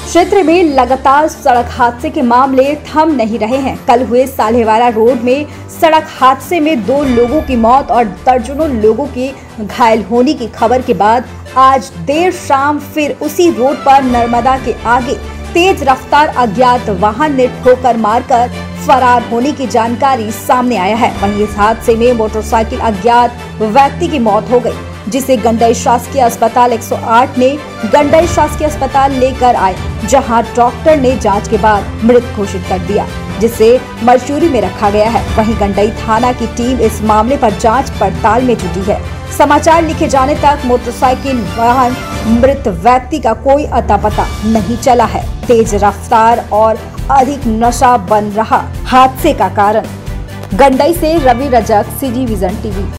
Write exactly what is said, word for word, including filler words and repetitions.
क्षेत्र में लगातार सड़क हादसे के मामले थम नहीं रहे हैं। कल हुए साल्हेवाला रोड में सड़क हादसे में दो लोगों की मौत और दर्जनों लोगों के घायल होने की खबर के बाद आज देर शाम फिर उसी रोड पर नर्मदा के आगे तेज रफ्तार अज्ञात वाहन ने ठोकर मारकर फरार होने की जानकारी सामने आया है। वहीं इस हादसे में मोटरसाइकिल अज्ञात व्यक्ति की मौत हो गई, जिसे गंडई शासकीय अस्पताल एक सौ आठ ने गंडई शासकीय अस्पताल लेकर आए, जहां डॉक्टर ने जांच के बाद मृत घोषित कर दिया, जिसे मरचूरी में रखा गया है। वहीं गंडई थाना की टीम इस मामले पर जांच पड़ताल में जुटी है। समाचार लिखे जाने तक मोटरसाइकिल वाहन मृत व्यक्ति का कोई अता पता नहीं चला है। तेज रफ्तार और अधिक नशा बन रहा हादसे का कारण। गंडई से Ravi Rajak, C G vision TV.